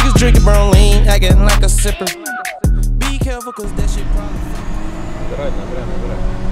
Niggas drinking brown lean, acting like a sipper. Be careful, cause that shit probably. Набирай.